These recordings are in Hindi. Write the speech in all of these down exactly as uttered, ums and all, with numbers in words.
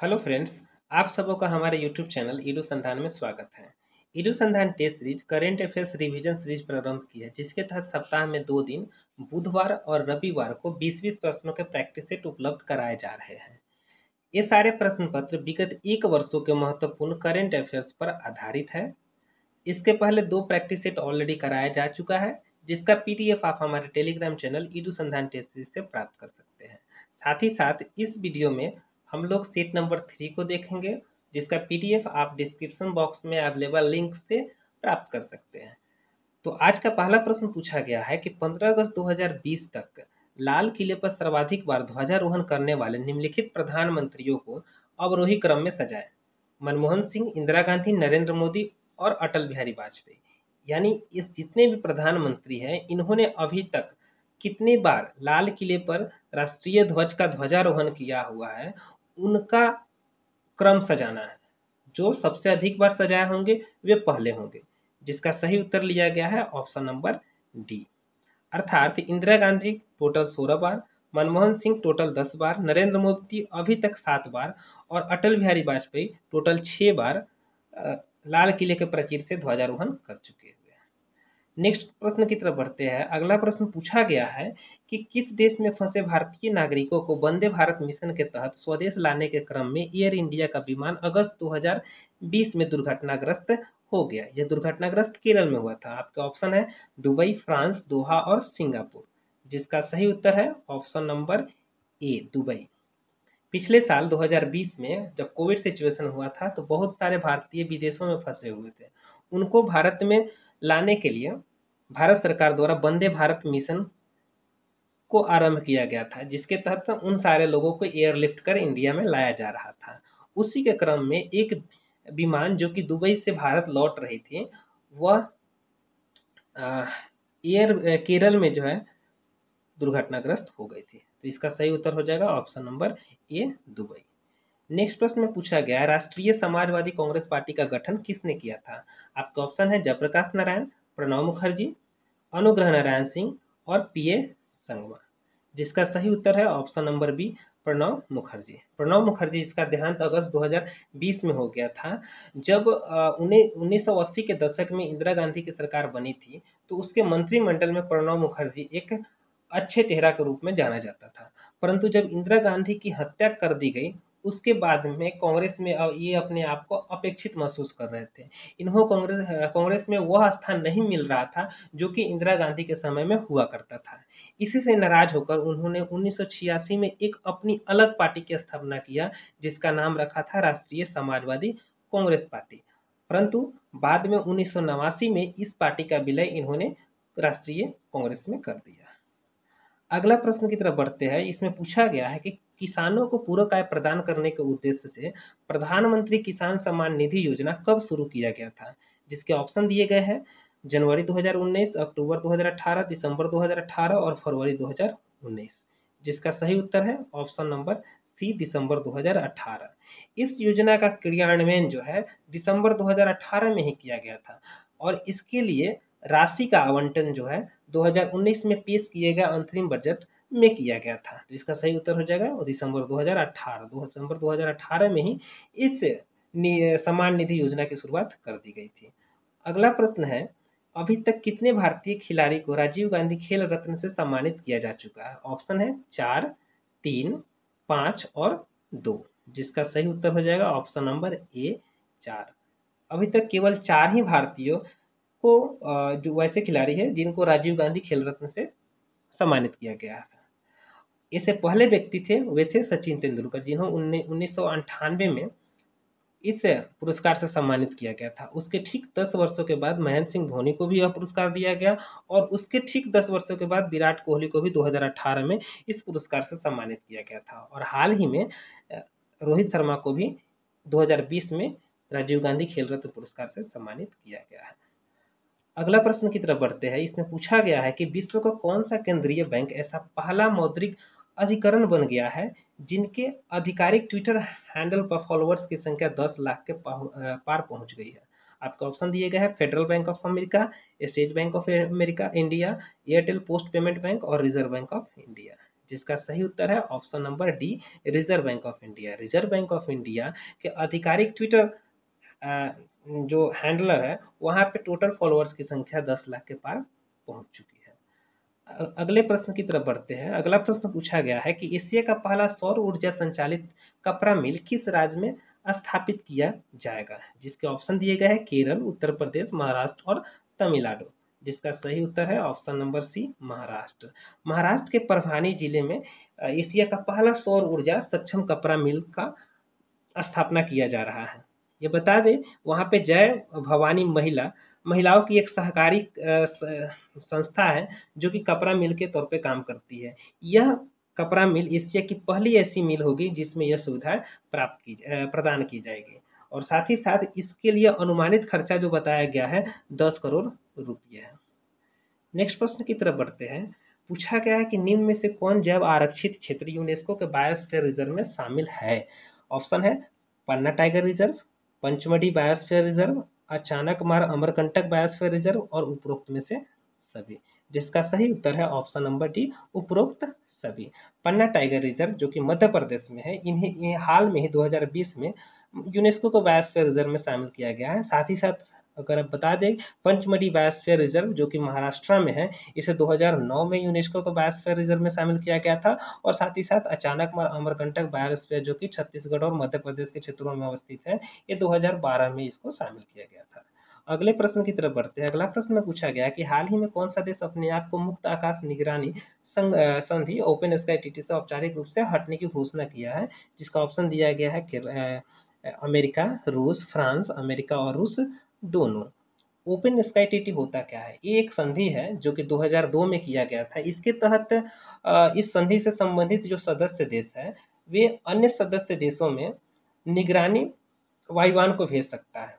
हेलो फ्रेंड्स, आप सबों का हमारे यूट्यूब चैनल ईडू संधान में स्वागत है। Edu Sandhan test series current affairs revision series प्रारंभ की है, जिसके तहत सप्ताह में दो दिन बुधवार और रविवार को बीस बीस प्रश्नों के प्रैक्टिस सेट उपलब्ध कराए जा रहे हैं। ये सारे प्रश्न पत्र विगत एक वर्षों के महत्वपूर्ण करेंट अफेयर्स पर आधारित है। इसके पहले दो प्रैक्टिस सेट ऑलरेडी कराया जा चुका है, जिसका पीडीएफ आप हमारे Telegram channel edu Sandhan test series से प्राप्त कर सकते हैं। साथ ही साथ इस वीडियो में हम लोग सेट नंबर थ्री को देखेंगे, जिसका पीडीएफ आप डिस्क्रिप्शन बॉक्स में अवेलेबल लिंक से प्राप्त कर सकते हैं। तो आज का पहला प्रश्न पूछा गया है कि पंद्रह अगस्त दो हज़ार बीस तक लाल किले पर सर्वाधिक बार ध्वजारोहण करने वाले निम्नलिखित प्रधानमंत्रियों को अवरोही क्रम में सजाएं। मनमोहन सिंह, इंदिरा गांधी, नरेंद्र मोदी और अटल बिहारी वाजपेयी। यानी इस जितने भी प्रधानमंत्री हैं, इन्होंने अभी तक कितनी बार लाल किले पर राष्ट्रीय ध्वज का ध्वजारोहण किया हुआ है, उनका क्रम सजाना है। जो सबसे अधिक बार सजाए होंगे वे पहले होंगे, जिसका सही उत्तर लिया गया है ऑप्शन नंबर डी। अर्थात इंदिरा गांधी टोटल सोलह बार, मनमोहन सिंह टोटल दस बार, नरेंद्र मोदी अभी तक सात बार और अटल बिहारी वाजपेयी टोटल छह बार लाल किले के प्राचीर से ध्वजारोहण कर चुके हुए हैं। नेक्स्ट प्रश्न की तरफ बढ़ते हैं। अगला प्रश्न पूछा गया है कि किस देश में फंसे भारतीय नागरिकों को वंदे भारत मिशन के तहत स्वदेश लाने के क्रम में एयर इंडिया का विमान अगस्त दो हज़ार बीस में दुर्घटनाग्रस्त हो गया। यह दुर्घटनाग्रस्त केरल में हुआ था। आपके ऑप्शन है दुबई, फ्रांस, दोहा और सिंगापुर, जिसका सही उत्तर है ऑप्शन नंबर ए, दुबई। पिछले साल दो हज़ार बीस में जब कोविड सिचुएशन हुआ था, तो बहुत सारे भारतीय विदेशों में फंसे हुए थे। उनको भारत में लाने के लिए भारत सरकार द्वारा वंदे भारत मिशन को आरंभ किया गया था, जिसके तहत उन सारे लोगों को एयरलिफ्ट कर इंडिया में लाया जा रहा था। उसी के क्रम में एक विमान जो कि दुबई से भारत लौट रही थी, वह एयर केरल में जो है दुर्घटनाग्रस्त हो गई थी। तो इसका सही उत्तर हो जाएगा option number A, Dubai. Next प्रश्न में पूछा गया, राष्ट्रीय समाजवादी कांग्रेस पार्टी का गठन किसने किया था? आपके ऑप्शन है जयप्रकाश नारायण, प्रणब मुखर्जी, अनुग्रह नारायण सिंह और पी ए संगमा, जिसका सही उत्तर है option number B, Pranab Mukherjee. Pranab Mukherjee, जिसका देहांत अगस्त दो हज़ार बीस में हो गया था। जब उन्हें उन्नीस सौ अस्सी के दशक में इंदिरा गांधी की सरकार बनी थी, तो उसके मंत्रिमंडल में प्रणब मुखर्जी एक अच्छे चेहरा के रूप में जाना जाता था। परंतु जब इंदिरा गांधी की हत्या कर दी गई, उसके बाद में कांग्रेस में ये अपने आप को अपेक्षित महसूस कर रहे थे। इन्हों कांग्रेस कांग्रेस में वह स्थान नहीं मिल रहा था जो कि इंदिरा गांधी के समय में हुआ करता था। इसी से नाराज होकर उन्होंने उन्नीस सौ छियासी में एक अपनी अलग पार्टी की स्थापना किया, जिसका नाम रखा था राष्ट्रीय समाजवादी कांग्रेस पार्टी। परंतु बाद में उन्नीस सौ नवासी में इस पार्टी का विलय इन्होंने राष्ट्रीय कांग्रेस में कर दिया। अगला प्रश्न की तरफ बढ़ते हैं। इसमें पूछा गया है कि किसानों को पूरक आय प्रदान करने के उद्देश्य से प्रधानमंत्री किसान सम्मान निधि योजना कब शुरू किया गया था? जिसके ऑप्शन दिए गए हैं जनवरी दो हज़ार उन्नीस, अक्टूबर दो हज़ार अठारह, दिसंबर दो हज़ार अठारह और फरवरी दो हज़ार उन्नीस, जिसका सही उत्तर है ऑप्शन नंबर सी, दिसंबर दो हज़ार अठारह। इस योजना का क्रियान्वयन जो है दिसंबर दो हज़ार अठारह में ही किया गया था और इसके लिए राशि का आवंटन जो है दो हज़ार उन्नीस में पेश किए गए अंतरिम बजट में किया गया था। तो इसका सही उत्तर हो जाएगा और दिसंबर दो हज़ार अठारह दिसंबर दो हज़ार अठारह में ही इस सम्मान निधि योजना की शुरुआत कर दी गई थी। अगला प्रश्न है, अभी तक कितने भारतीय खिलाड़ी को राजीव गांधी खेल रत्न से सम्मानित किया जा चुका है? ऑप्शन है चार, तीन, पाँच और दो, जिसका सही उत्तर हो जाएगा ऑप्शन नंबर ए, चार। अभी तक केवल चार ही भारतीयों को जो वैसे खिलाड़ी है जिनको राजीव गांधी खेल रत्न से सम्मानित किया गया था। इससे पहले व्यक्ति थे वे थे सचिन तेंदुलकर, जिन्हों उन्नीस सौ अंठानवे में इस पुरस्कार से सम्मानित किया गया था। उसके ठीक दस वर्षों के बाद महेंद्र सिंह धोनी को भी यह पुरस्कार दिया गया और उसके ठीक दस वर्षों के बाद विराट कोहली को भी दो हज़ार अठारह में इस पुरस्कार से सम्मानित किया गया था और हाल ही में रोहित शर्मा को भी दो हज़ार बीस में राजीव गांधी खेल रत्न पुरस्कार से सम्मानित किया गया है। अगला प्रश्न की तरफ बढ़ते हैं। इसमें पूछा गया है कि विश्व का कौन सा केंद्रीय बैंक ऐसा पहला मौद्रिक अधिकरण बन गया है जिनके आधिकारिक ट्विटर हैंडल पर फॉलोअर्स की संख्या दस लाख के पार पहुंच गई है? आपका ऑप्शन दिए गए हैं federal bank of America, state bank of America India, Airtel post payment bank और रिजर्व बैंक ऑफ इंडिया, जिसका सही उत्तर है option number D, reserve bank of India. Reserve bank of India के आधिकारिक ट्विटर जो हैंडलर है वहाँ पे टोटल फॉलोअर्स की संख्या दस लाख के पार पहुंच चुकी है। अगले प्रश्न की तरफ बढ़ते हैं। अगला प्रश्न पूछा गया है कि एशिया का पहला सौर ऊर्जा संचालित कपड़ा मिल किस राज्य में स्थापित किया जाएगा, जिसके ऑप्शन दिए गए हैं केरल, उत्तर प्रदेश, महाराष्ट्र और तमिलनाडु। जिसका सही उत्तर है option number C, Maharashtra. Maharashtra के परभानी जिले में एशिया का पहला सौर ऊर्जा सक्षम कपड़ा मिल का स्थापना किया जा रहा है। ये बता दें वहाँ पे जय भवानी महिला महिलाओं की एक सहकारी संस्था है जो कि कपड़ा मिल के तौर पे काम करती है। यह कपड़ा मिल एशिया की पहली ऐसी मिल होगी जिसमें यह सुविधा प्राप्त की प्रदान की जाएगी, और साथ ही साथ इसके लिए अनुमानित खर्चा जो बताया गया है दस करोड़ रुपये है। नेक्स्ट प्रश्न की तरफ बढ़ते हैं। पूछा गया है कि निम्न में से कौन जैव आरक्षित क्षेत्र यूनेस्को के बायोस्फीयर रिजर्व में शामिल है। ऑप्शन है Panna tiger reserve, Pachmarhi biosphere reserve, Achanakmar Amarkantak biosphere reserve और उपरोक्त में से सभी। जिसका सही उत्तर है ऑप्शन नंबर डी, उपरोक्त सभी। पन्ना टाइगर रिजर्व जो कि मध्य प्रदेश में है, इन्हें इन्हें हाल में ही दो हज़ार बीस में यूनेस्को को बायोस्फीयर रिजर्व में शामिल किया गया है। साथ ही साथ अगर आप बता दें पंचमढ़ी बायोस्फीयर रिजर्व जो कि महाराष्ट्र में है, इसे दो हज़ार नौ में यूनेस्को को बायोस्फीयर रिजर्व में शामिल किया गया था। और साथ ही साथ अचानक मार अमरकंटक बायोस्फीयर जो कि छत्तीसगढ़ और मध्य प्रदेश के क्षेत्रों में अवस्थित है, ये दो हज़ार बारह में इसको शामिल किया गया था। अगले प्रश्न की तरफ बढ़ते हैं। अगला प्रश्न में पूछा गया कि हाल ही में कौन सा देश अपने आप को मुक्त आकाश निगरानी संधि ओपन स्काई टीटी से औपचारिक रूप से हटने की घोषणा किया है। जिसका ऑप्शन दिया गया है अमेरिका, रूस, फ्रांस, अमेरिका और रूस दोनों। ओपन स्काई टीटी होता क्या है? ये एक संधि है जो कि दो हज़ार दो में किया गया था। इसके तहत इस संधि से संबंधित जो सदस्य देश है वे अन्य सदस्य देशों में निगरानी वायुयान को भेज सकता है।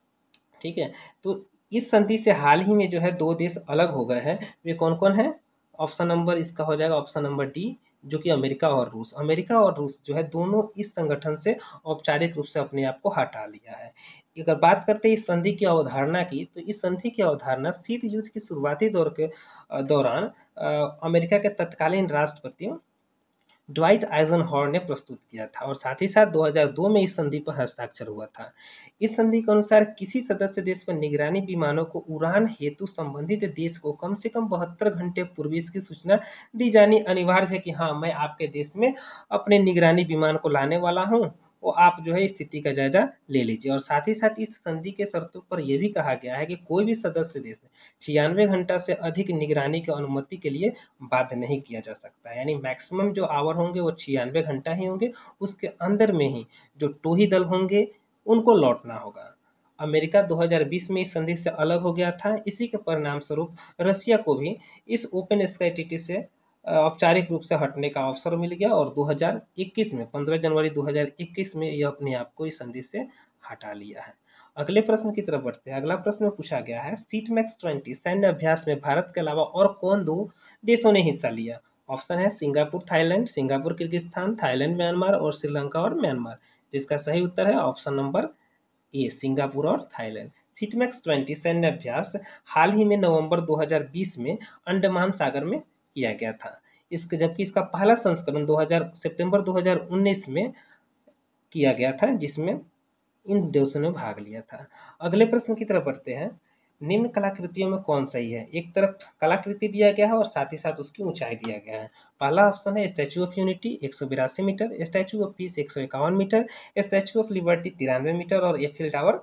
ठीक है, तो इस संधि से हाल ही में जो है दो देश अलग हो गए हैं। वे कौन कौन है? ऑप्शन नंबर इसका हो जाएगा ऑप्शन नंबर डी, जो कि अमेरिका और रूस। अमेरिका और रूस जो है दोनों इस संगठन से औपचारिक रूप से अपने आप को हटा लिया है। अगर बात करते हैं इस संधि की अवधारणा की, तो इस संधि की अवधारणा शीत युद्ध की शुरुआती दौर के दौरान अमेरिका के तत्कालीन राष्ट्रपति ड्वाइट आइजनहॉवर ने प्रस्तुत किया था, और साथ ही साथ दो हज़ार दो में इस संधि पर हस्ताक्षर हुआ था। इस संधि के अनुसार किसी सदस्य देश पर निगरानी विमानों को उड़ान हेतु संबंधित देश को कम से कम बहत्तर घंटे पूर्व इसकी सूचना दी जानी अनिवार्य है कि हाँ मैं आपके देश में अपने निगरानी विमान को लाने वाला हूँ, वो आप जो है स्थिति का जायजा ले लीजिए। और साथ ही साथ इस संधि के शर्तों पर यह भी कहा गया है कि कोई भी सदस्य देश छियानवे घंटा से अधिक निगरानी की अनुमति के लिए बाध्य नहीं किया जा सकता। यानी मैक्सिमम जो आवर होंगे वो छियानवे घंटा ही होंगे, उसके अंदर में ही जो टोही दल होंगे उनको लौटना होगा। अमेरिका दो हज़ार बीस में इस संधि से अलग हो गया था। इसी के परिणाम स्वरूप रसिया को भी इस ओपन स्काई टीटी से औपचारिक रूप से हटने का अवसर मिल गया, और दो हज़ार इक्कीस में पंद्रह जनवरी दो हज़ार इक्कीस में यह अपने आप को इस संधि से हटा लिया है। अगले प्रश्न की तरफ बढ़ते हैं। अगला प्रश्न में पूछा गया है सीट मैक्स ट्वेंटी सैन्य अभ्यास में भारत के अलावा और कौन दो देशों ने हिस्सा लिया? ऑप्शन है Singapore Thailand, Singapore Kyrgyzstan, Thailand Myanmar और श्रीलंका और म्यांमार। जिसका सही उत्तर है ऑप्शन नंबर ए, सिंगापुर और थाईलैंड। सीटमैक्स ट्वेंटी सैन्य अभ्यास हाल ही में नवंबर दो हज़ार बीस में अंडमान सागर में किया गया था। इसके जबकि इसका पहला संस्करण दो हज़ार सितंबर दो हज़ार उन्नीस में किया गया था, जिसमें इन देशों ने भाग लिया था। अगले प्रश्न की तरफ बढ़ते हैं। निम्न कलाकृतियों में कौन सही है? एक तरफ कलाकृति दिया गया है और साथ ही साथ उसकी ऊंचाई दिया गया है। पहला ऑप्शन है स्टैचू ऑफ यूनिटी एक सौ बिरासी मीटर, स्टैचू ऑफ पीस एक सौ इक्यावन मीटर, स्टैचू ऑफ लिबर्टी तिरानवे मीटर और एफिल टावर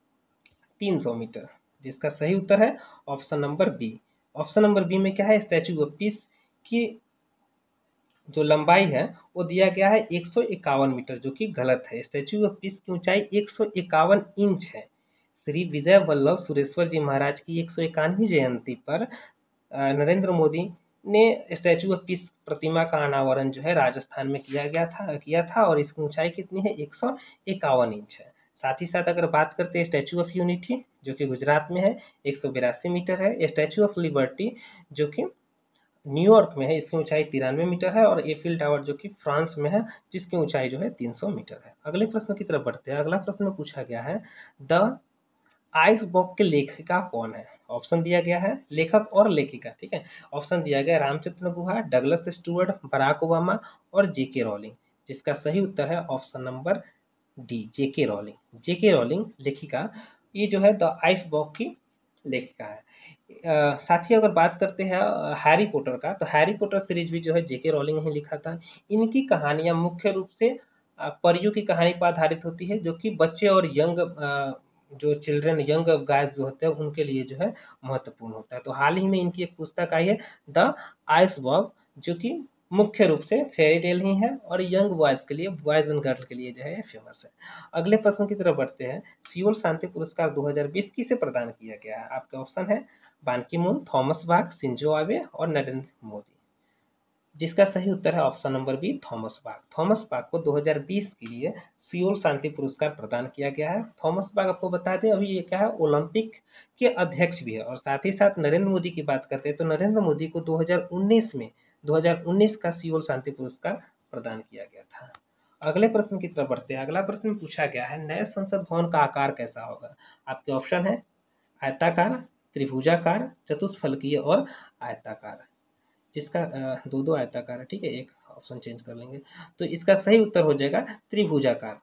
तीन सौ मीटर। जिसका सही उत्तर है option number B. Option number B में क्या है? स्टैचू ऑफ पीस की जो लंबाई है वो दिया गया है एक सौ इक्यावन मीटर, जो कि गलत है। स्टैचू ऑफ पीस की ऊंचाई एक सौ इक्यावन इंच है। श्री विजय वल्लभ सुरेश्वर जी महाराज की एक सौ इक्यानवीं जयंती पर नरेंद्र मोदी ने स्टैचू ऑफ पीस प्रतिमा का अनावरण जो है राजस्थान में किया गया था किया था और इसकी ऊंचाई कितनी है? एक सौ इक्यावन इंच है। साथ ही साथ अगर बात करते हैं स्टैचू ऑफ यूनिटी जो कि गुजरात में है, एक सौ बिरासी मीटर है। स्टैचू ऑफ लिबर्टी जो कि न्यूयॉर्क में है, इसकी ऊंचाई तिरानवे मीटर है। और एफिल टावर जो कि फ्रांस में है, जिसकी ऊंचाई जो है तीन सौ मीटर है। अगले प्रश्न की तरफ बढ़ते हैं। अगला प्रश्न में पूछा गया है द आइस बॉक्स के लेखिका कौन है? ऑप्शन दिया गया है लेखक और लेखिका, ठीक है। ऑप्शन दिया गया Ramachandra Guha, Douglas Stuart, Barack Obama और जेके रॉलिंग, जिसका सही उत्तर है option number D, J K Rowling. J K Rowling लेखिका, ये जो है द आइस बॉक्स की लेखिका है। अ, साथ ही अगर बात करते हैं अ, हैरी पॉटर का, तो हैरी पॉटर सीरीज भी जो है जेके रॉलिंग ने लिखा था। इनकी कहानियां मुख्य रूप से अ, परियों की कहानी पर आधारित होती है, जो कि बच्चे और यंग अ, जो चिल्ड्रन यंग गाइस जो होते हैं उनके लिए जो है महत्वपूर्ण होता है। तो हाल ही में इनकी एक पुस्तक आई है द आइस वॉक, जो कि मुख्य रूप से फेयरी टेल ही है और यंग बॉयज के लिए, बॉयज एंड गर्ल के लिए जो है फेमस है। अगले प्रश्न की तरफ बढ़ते हैं। सियोल शांति पुरस्कार दो हज़ार बीस किसे प्रदान किया गया है? आपके ऑप्शन है Ban Ki Moon, Thomas Bach, Shinzo Abe और नरेंद्र मोदी, जिसका सही उत्तर है option number B, Thomas Bach. Thomas Bach को दो हज़ार बीस के लिए सियोल शांति पुरस्कार प्रदान किया गया है। थॉमस बाक आपको बता दें अभी ये क्या है, ओलंपिक के अध्यक्ष भी है। और साथ ही साथ नरेंद्र मोदी की बात करते हैं तो नरेंद्र मोदी को दो हज़ार उन्नीस में दो हज़ार उन्नीस का सियोल शांति पुरस्कार प्रदान किया गया था। अगले प्रश्न की तरफ बढ़ते हैं। अगला प्रश्न पूछा गया है नए संसद भवन का आकार कैसा होगा? आपके ऑप्शन है आयताकार, त्रिभुजाकार, चतुष्फलकीय और आयताकार, जिसका अ, दो दो आयताकार है, ठीक है, एक ऑप्शन चेंज कर लेंगे। तो इसका सही उत्तर हो जाएगा त्रिभुजाकार,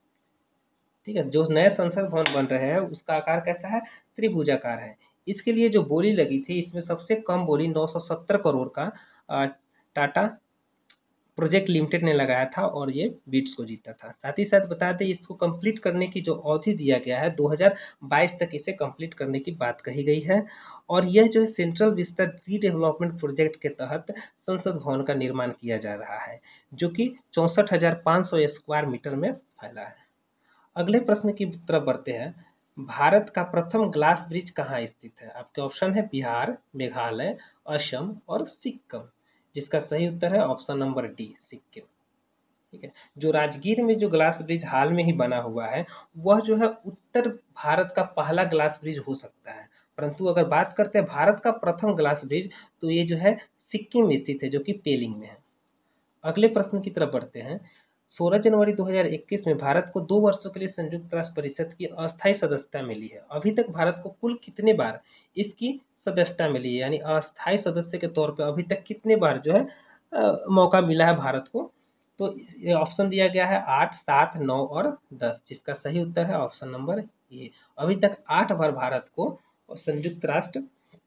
ठीक है। जो नए संसद भवन बन रहे हैं उसका आकार कैसा है? त्रिभुजाकार है। इसके लिए जो बोली लगी थी, इसमें सबसे कम बोली नौ सौ सत्तर करोड़ का अ, टाटा प्रोजेक्ट लिमिटेड ने लगाया था और ये बिड्स को जीता था। साथ ही साथ बता दें इसको कंप्लीट करने की जो अवधि दिया गया है दो हज़ार बाईस तक इसे कंप्लीट करने की बात कही गई है। और यह जो है सेंट्रल विस्तार रीडेवलपमेंट प्रोजेक्ट के तहत संसद भवन का निर्माण किया जा रहा है, जो कि चौंसठ हजार पाँच सौ स्क्वायर मीटर में फैला है। अगले प्रश्न की तरफ बढ़ते हैं। भारत का प्रथम ग्लास ब्रिज कहाँ स्थित है? आपके ऑप्शन है बिहार, मेघालय, असम और सिक्किम, जिसका सही उत्तर है ऑप्शन नंबर डी, सिक्किम, ठीक है। जो राजगीर में जो ग्लास ब्रिज हाल में ही बना हुआ है, वह जो है उत्तर भारत का पहला ग्लास ब्रिज हो सकता है। परंतु अगर बात करते हैं भारत का प्रथम ग्लास ब्रिज, तो ये जो है सिक्किम में स्थित है, जो कि पेलिंग में है। अगले प्रश्न की तरफ बढ़ते हैं। सोलह जनवरी दो हज़ार इक्कीस में भारत को दो वर्षों के लिए संयुक्त राष्ट्र परिषद की अस्थायी सदस्यता मिली है। अभी तक भारत को कुल कितने बार इसकी सदस्यता मिली है, यानी अस्थायी सदस्य के तौर पर अभी तक कितने बार जो है अ, मौका मिला है भारत को? तो ये ऑप्शन दिया गया है आठ, सात, नौ और दस, जिसका सही उत्तर है ऑप्शन नंबर ए। अभी तक आठ बार भारत को संयुक्त राष्ट्र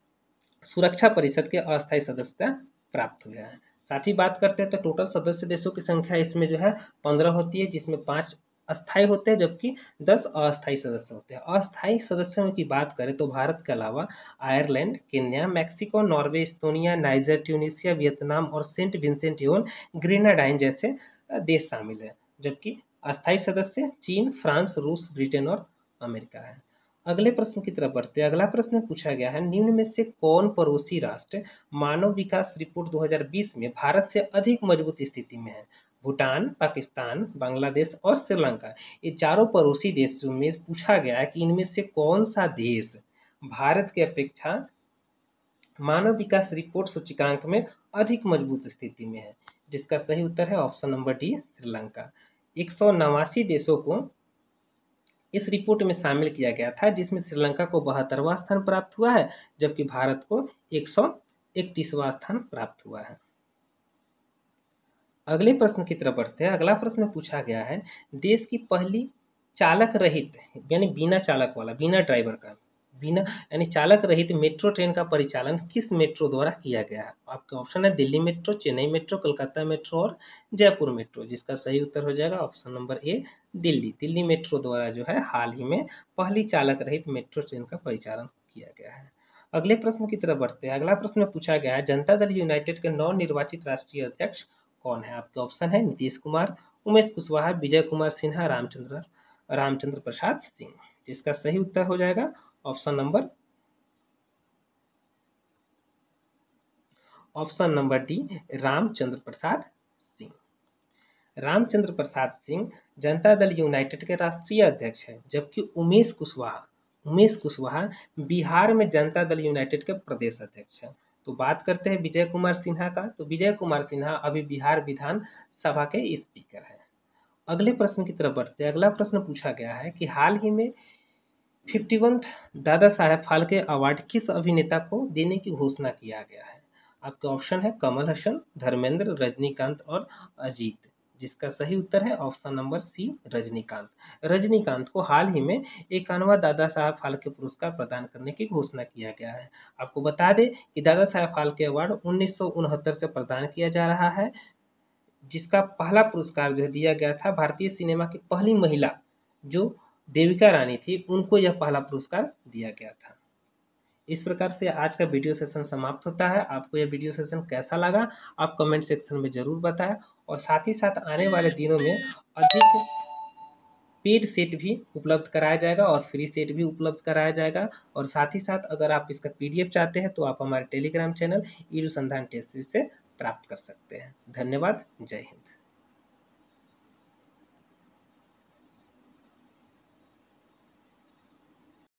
सुरक्षा परिषद के अस्थायी सदस्यता प्राप्त हुए हैं। साथ ही बात करते हैं तो टोटल सदस्य देशों की संख्या इसमें जो है पंद्रह होती है, जिसमें पाँच अस्थायी होते हैं जबकि दस अस्थायी सदस्य होते हैं। अस्थायी सदस्यों की बात करें तो भारत के अलावा Ireland, Kenya, Mexico, Norway, Estonia, Niger, Tunisia, Vietnam और सेंट विंसेंट एवं ग्रेनाडाइन जैसे देश शामिल है। जबकि अस्थायी सदस्य चीन, फ्रांस, रूस, ब्रिटेन और अमेरिका है। अगले प्रश्न की तरफ बढ़ते हैं। अगला प्रश्न पूछा गया है निम्न में से कौन पड़ोसी राष्ट्र मानव विकास रिपोर्ट दो हज़ार बीस में भारत से अधिक मजबूत स्थिति में है? भूटान, पाकिस्तान, बांग्लादेश और श्रीलंका, ये चारों पड़ोसी देशों में पूछा गया है कि इनमें से कौन सा देश भारत की अपेक्षा मानव विकास रिपोर्ट सूचकांक में अधिक मजबूत स्थिति में है, जिसका सही उत्तर है ऑप्शन नंबर डी, श्रीलंका। एक सौ नवासी देशों को इस रिपोर्ट में शामिल किया गया था, जिसमें श्रीलंका को बहत्तरवां स्थान प्राप्त हुआ है, जबकि भारत को एक सौ इकतीसवां स्थान प्राप्त हुआ है। अगले प्रश्न की तरफ बढ़ते हैं। अगला प्रश्न पूछा गया है देश की पहली चालक रहित, यानी बिना चालक वाला, बिना ड्राइवर का, बिना यानी चालक रहित मेट्रो ट्रेन का परिचालन किस मेट्रो द्वारा किया गया है? आपके ऑप्शन है Delhi metro, Chennai metro, Kolkata metro और जयपुर मेट्रो, जिसका सही उत्तर हो जाएगा option number A, Delhi. Delhi metro द्वारा जो है हाल ही में पहली चालक रहित मेट्रो ट्रेन का परिचालन किया गया है। अगले प्रश्न की तरफ बढ़ते हैं। अगला प्रश्न पूछा गया है जनता दल यूनाइटेड के नव निर्वाचित राष्ट्रीय अध्यक्ष कौन है? आपके ऑप्शन है नीतीश कुमार, उमेश कुशवाहा, विजय कुमार सिन्हा, रामचंद्र रामचंद्र प्रसाद सिंह, जिसका सही उत्तर हो जाएगा option number option number D, Ramchandra Prasad Singh. Ramchandra Prasad Singh Janata Dal United के राष्ट्रीय अध्यक्ष हैं, जबकि उमेश कुशवाहा उमेश कुशवाहा बिहार में जनता दल यूनाइटेड के प्रदेश अध्यक्ष हैं। तो बात करते हैं विजय कुमार सिन्हा का, तो विजय कुमार सिन्हा अभी बिहार विधान सभा के स्पीकर हैं। अगले प्रश्न की तरफ बढ़ते हैं। अगला प्रश्न पूछा गया है कि हाल ही में fifty one Dada Saheb Phalke award किस अभिनेता को देने की घोषणा किया गया है? आपके ऑप्शन है कमल हसन, धर्मेंद्र, रजनीकांत और अजीत, जिसका सही उत्तर है option number C Rajinikanth. Rajinikanth को हाल ही में इक्यानवा दादा साहेब फाल्के पुरस्कार प्रदान करने की घोषणा किया गया है। आपको बता दें कि दादा साहेब फाल्के अवार्ड उन्नीस सौ उनहत्तर से प्रदान किया जा रहा है, जिसका पहला पुरस्कार जो दिया गया था भारतीय सिनेमा की पहली महिला जो देविका रानी थी, उनको यह पहला पुरस्कार दिया गया था। इस प्रकार से आज का वीडियो सेशन समाप्त होता है। आपको यह वीडियो सेशन कैसा लगा आप कमेंट सेक्शन में जरूर बताएं, और साथ ही साथ आने वाले दिनों में अधिक पेड सेट भी उपलब्ध कराया जाएगा और फ्री सेट भी उपलब्ध कराया जाएगा। और साथ ही साथ अगर आप इसका पीडीएफ चाहते हैं तो आप हमारे Telegram channel edu Sandhan test से प्राप्त कर सकते हैं। धन्यवाद। जय हिंद।